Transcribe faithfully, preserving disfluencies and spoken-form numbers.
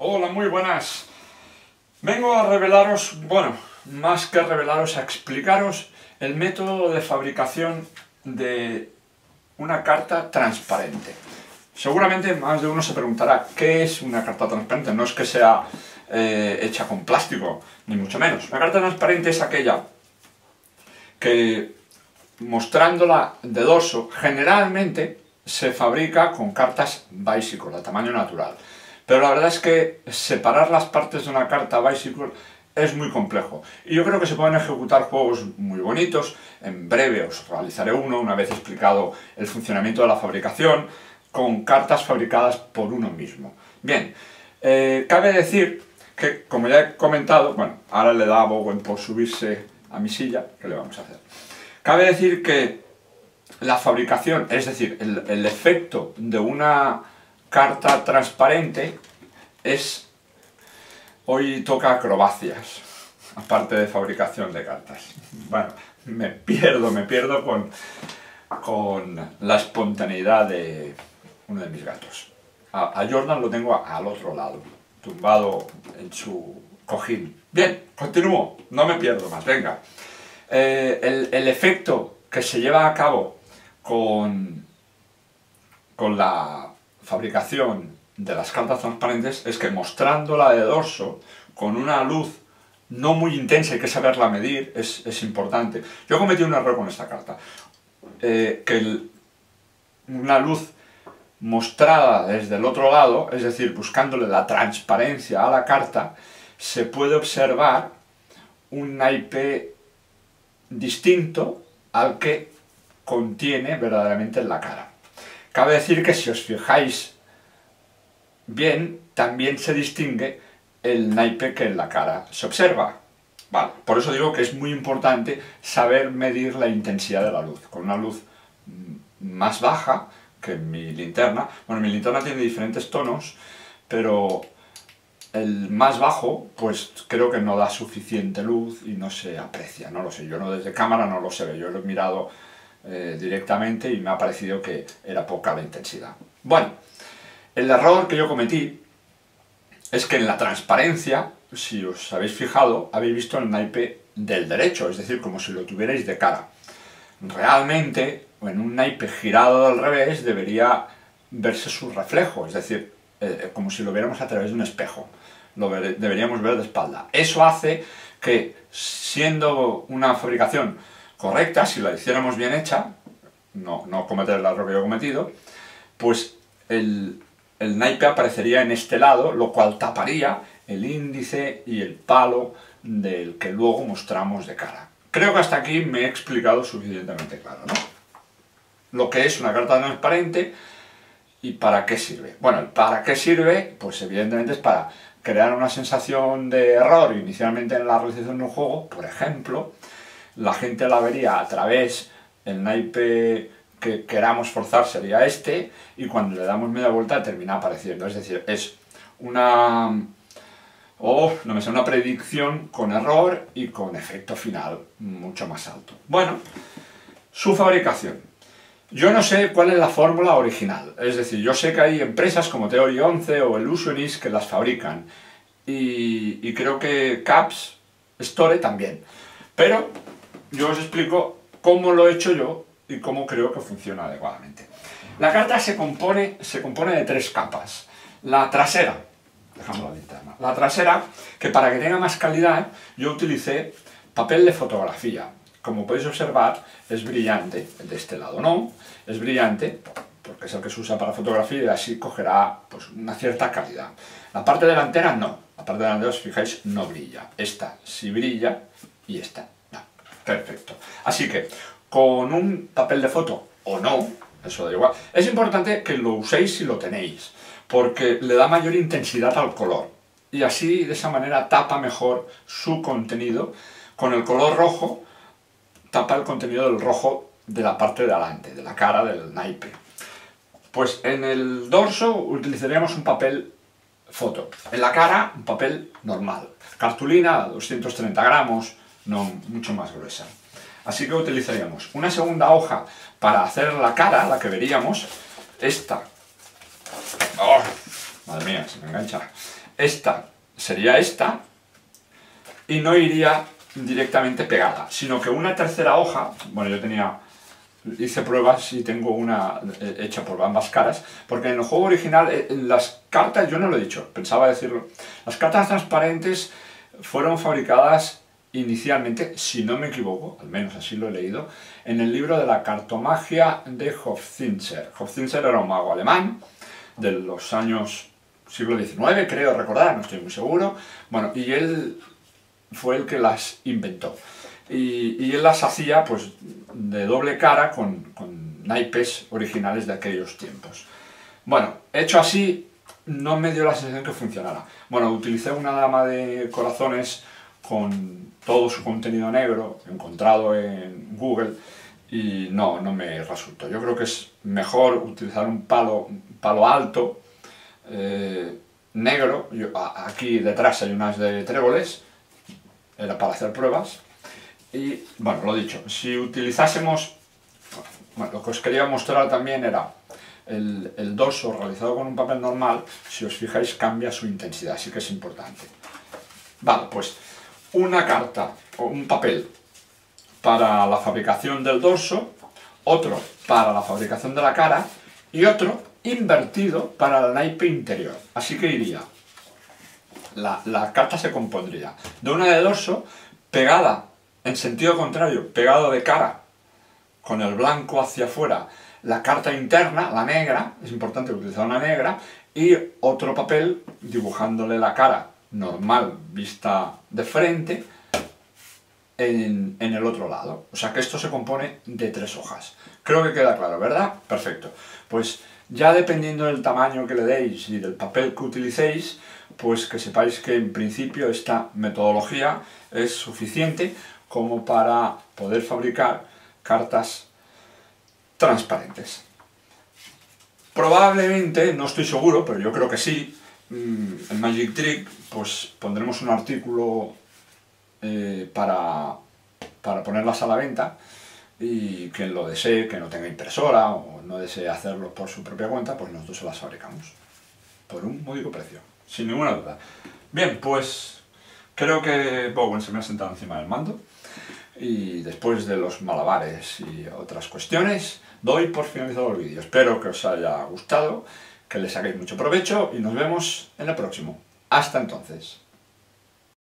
Hola, muy buenas. Vengo a revelaros, bueno, más que revelaros, a explicaros el método de fabricación de una carta transparente. Seguramente más de uno se preguntará, ¿qué es una carta transparente? No es que sea eh, hecha con plástico, ni mucho menos. Una carta transparente es aquella que, mostrándola de dorso, generalmente se fabrica con cartas Bicycle, de tamaño natural. Pero la verdad es que separar las partes de una carta Bicycle es muy complejo. Y yo creo que se pueden ejecutar juegos muy bonitos. En breve os realizaré uno, una vez explicado el funcionamiento de la fabricación, con cartas fabricadas por uno mismo. Bien, eh, cabe decir que, como ya he comentado, bueno, ahora le da a Bowen por subirse a mi silla, ¿qué le vamos a hacer? Cabe decir que la fabricación, es decir, el, el efecto de una carta transparente es... Hoy toca acrobacias, aparte de fabricación de cartas. Bueno, me pierdo, me pierdo con, con la espontaneidad de uno de mis gatos. A, a Jordan lo tengo al otro lado, tumbado en su cojín. Bien, continúo, no me pierdo más, venga. Eh, el, el efecto que se lleva a cabo con, con la fabricación de las cartas transparentes es que, mostrándola de dorso con una luz no muy intensa, hay que saberla medir, es, es importante. Yo cometí un error con esta carta, eh, que el, una luz mostrada desde el otro lado, es decir, buscándole la transparencia a la carta, se puede observar un naipe distinto al que contiene verdaderamente en la cara. Cabe decir que, si os fijáis bien, también se distingue el naipe que en la cara se observa. Vale, por eso digo que es muy importante saber medir la intensidad de la luz. Con una luz más baja que mi linterna, bueno, mi linterna tiene diferentes tonos, pero el más bajo, pues creo que no da suficiente luz y no se aprecia, no lo sé. Yo no, desde cámara no lo sé, yo lo he mirado eh, directamente y me ha parecido que era poca la intensidad. Bueno, el error que yo cometí es que en la transparencia, si os habéis fijado, habéis visto el naipe del derecho, es decir, como si lo tuvierais de cara. Realmente, en un naipe girado al revés, debería verse su reflejo, es decir, eh, como si lo viéramos a través de un espejo. Lo ver, deberíamos ver de espalda. Eso hace que, siendo una fabricación correcta, si la hiciéramos bien hecha, no, no cometer el error que yo he cometido, pues el, el naipe aparecería en este lado, lo cual taparía el índice y el palo del que luego mostramos de cara. Creo que hasta aquí me he explicado suficientemente claro, ¿no? Lo que es una carta transparente y para qué sirve. Bueno, el para qué sirve, pues evidentemente es para crear una sensación de error inicialmente en la realización de un juego. Por ejemplo, la gente la vería a través, el naipe que queramos forzar sería este, y cuando le damos media vuelta termina apareciendo. Es decir, es una... o oh, no me sé, una predicción con error y con efecto final mucho más alto. Bueno, su fabricación. Yo no sé cuál es la fórmula original, es decir, yo sé que hay empresas como Theory once o Illusionist que las fabrican, y, y creo que Caps Store también, pero yo os explico cómo lo he hecho yo y cómo creo que funciona adecuadamente. La carta se compone, se compone de tres capas. La trasera, dejamos la linterna, la trasera, que para que tenga más calidad yo utilicé papel de fotografía. Como podéis observar, es brillante, el de este lado no, es brillante porque es el que se usa para fotografía y así cogerá pues, una cierta calidad. La parte delantera no, la parte delantera, os fijáis, no brilla. Esta sí brilla y esta no. Perfecto. Así que, con un papel de foto o no, eso da igual, es importante que lo uséis si lo tenéis, porque le da mayor intensidad al color y así, de esa manera, tapa mejor su contenido. Con el color rojo tapa el contenido del rojo de la parte de adelante, de la cara del naipe. Pues en el dorso utilizaríamos un papel foto, en la cara un papel normal, cartulina doscientos treinta gramos, no mucho más gruesa. Así que utilizaríamos una segunda hoja para hacer la cara, la que veríamos, esta. ¡Oh! Madre mía, se me engancha. esta sería esta y no iría directamente pegada, sino que una tercera hoja, bueno, yo tenía, hice pruebas y tengo una hecha por ambas caras, porque en el juego original, en las cartas, yo no lo he dicho, pensaba decirlo, las cartas transparentes fueron fabricadas inicialmente, si no me equivoco, al menos así lo he leído, en el libro de la cartomagia de Hofzinser. Hofzinser era un mago alemán de los años siglo diecinueve, creo recordar, no estoy muy seguro. Bueno, y él fue el que las inventó. Y, y él las hacía pues de doble cara con, con naipes originales de aquellos tiempos. Bueno, hecho así, no me dio la sensación que funcionara. Bueno, utilicé una dama de corazones con todo su contenido negro, encontrado en Google, y no, no me resultó. Yo creo que es mejor utilizar un palo, un palo alto, eh, negro. Yo, aquí detrás hay unas de tréboles, era para hacer pruebas. Y, bueno, lo dicho, si utilizásemos, bueno, lo que os quería mostrar también era el, el dorso realizado con un papel normal, si os fijáis cambia su intensidad, así que es importante. Vale, pues una carta o un papel para la fabricación del dorso, otro para la fabricación de la cara y otro invertido para el naipe interior. Así que iría, la, la carta se compondría de una de dorso pegada en sentido contrario, pegado de cara, con el blanco hacia afuera, la carta interna, la negra, es importante utilizar una negra, y otro papel dibujándole la cara normal, vista de frente, en, en el otro lado. O sea que esto se compone de tres hojas. Creo que queda claro, ¿verdad? Perfecto. Pues ya dependiendo del tamaño que le deis y del papel que utilicéis, pues que sepáis que en principio esta metodología es suficiente como para poder fabricar cartas transparentes. Probablemente, no estoy seguro, pero yo creo que sí, en Magic Trick pues pondremos un artículo eh, para, para ponerlas a la venta, y quien lo desee, que no tenga impresora o no desee hacerlo por su propia cuenta, pues nosotros se las fabricamos por un módico precio, sin ninguna duda. Bien, pues creo que Bowen se me ha sentado encima del mando y después de los malabares y otras cuestiones doy por finalizado el vídeo. Espero que os haya gustado, que le saquéis mucho provecho y nos vemos en el próximo. Hasta entonces.